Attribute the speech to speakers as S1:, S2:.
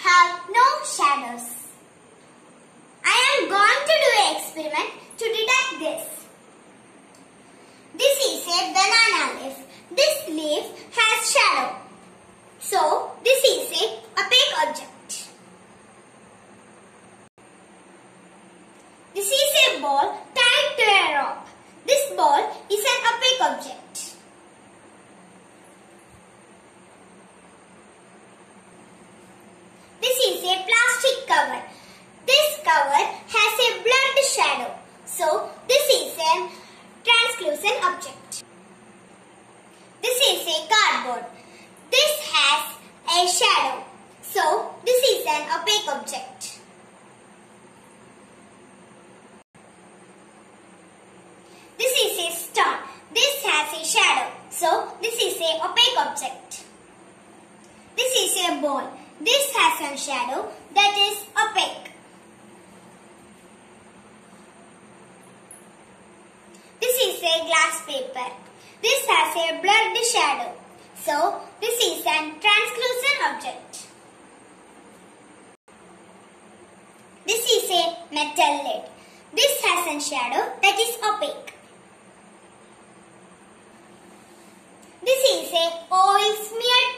S1: have no shadows. I am going to do an experiment to detect this. This is a banana leaf. This leaf has shadow. So, this is a opaque object. This is a ball tied to a rope. This ball is an opaque object. This is a plastic cover. This cover has a blurred shadow. So, this is a translucent object. This is a cardboard. This has a shadow. So, this is an opaque object. This is a stone. This has a shadow. So, this is an opaque object. This is a ball. This has a shadow that is opaque. This is a glass paper. This has a blurred shadow. So, this is a translucent object. This is a metal lid. This has a shadow that is opaque. This is a oil smeared